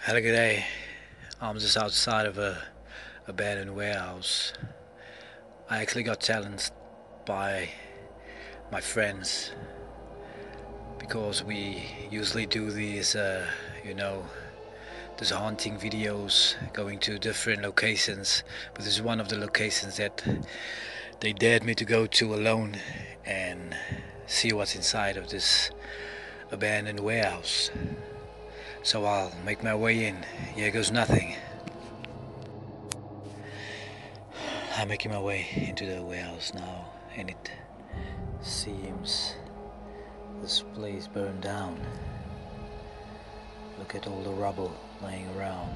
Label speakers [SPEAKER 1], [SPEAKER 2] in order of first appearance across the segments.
[SPEAKER 1] Had a good day. I'm just outside of a abandoned warehouse. I actually got challenged by my friends because we usually do you know, these haunting videos going to different locations. But this is one of the locations that they dared me to go to alone and see what's inside of this abandoned warehouse. So I'll make my way in. Here goes nothing. I'm making my way into the warehouse now, and it seems this place burned down. Look at all the rubble laying around.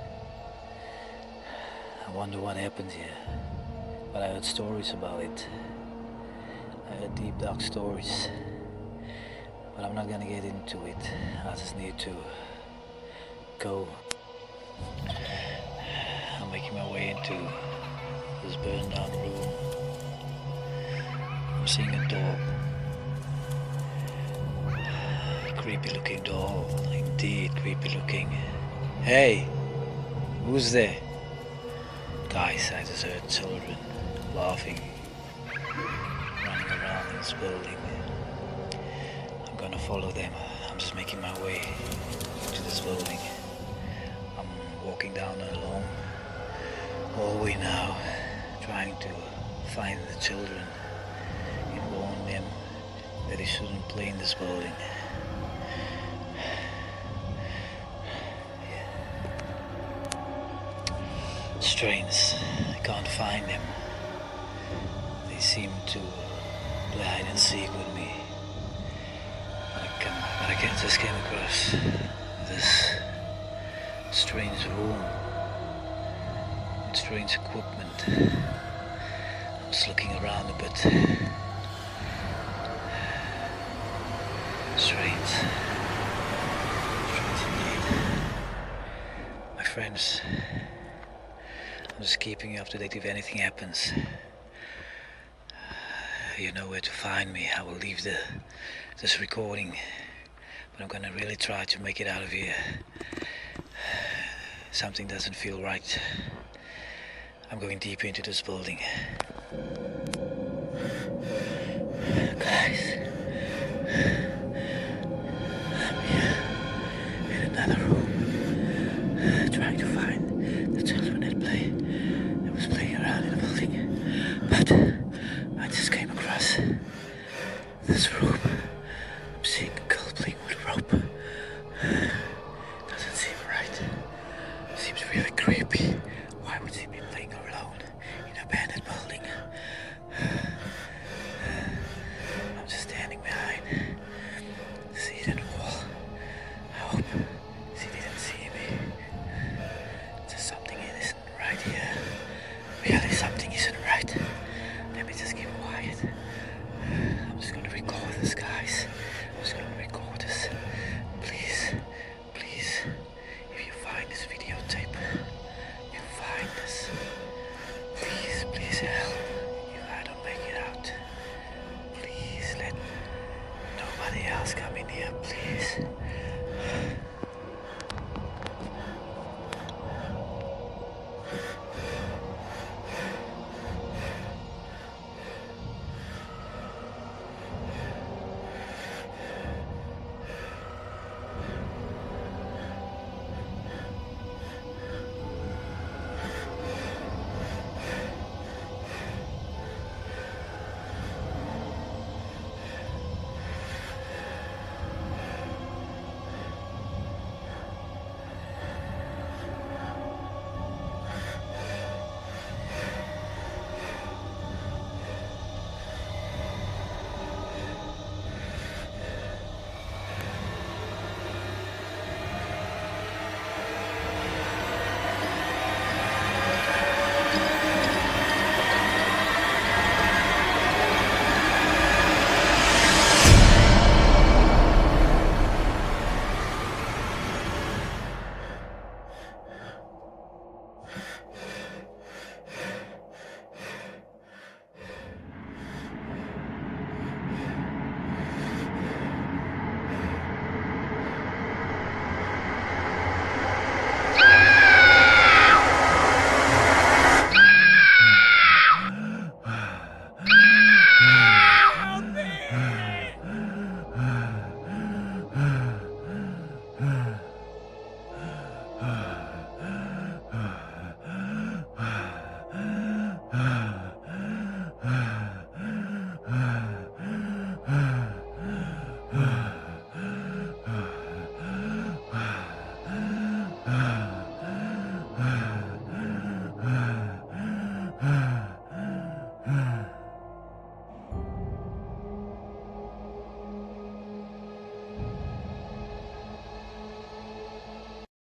[SPEAKER 1] I wonder what happened here, but I heard stories about it. I heard deep dark stories, but I'm not gonna get into it. I just need to go. I'm making my way into this burned down room. I'm seeing a door. A creepy looking door. Indeed, creepy looking. Hey! Who's there? Guys, I just heard children laughing, running around in this building. I'm gonna follow them. I'm just making my way to this building. I'm walking down a long hallway now, trying to find the children and warn them that they shouldn't play in this building. Strange, I can't find them. They seem to play hide and seek with me. But I just came across this strange room with strange equipment. I'm just looking around a bit. Strange. Strange indeed. My friends, I'm just keeping you up to date if anything happens. You know where to find me. I will leave this recording, but I'm gonna really try to make it out of here. Something doesn't feel right. I'm going deep into this building. Guys, I'm here in another room, trying to find the children that was playing around in the building. But I just came across this room. I'm seeing a girl playing with rope. Doesn't seem right. Seems really creepy.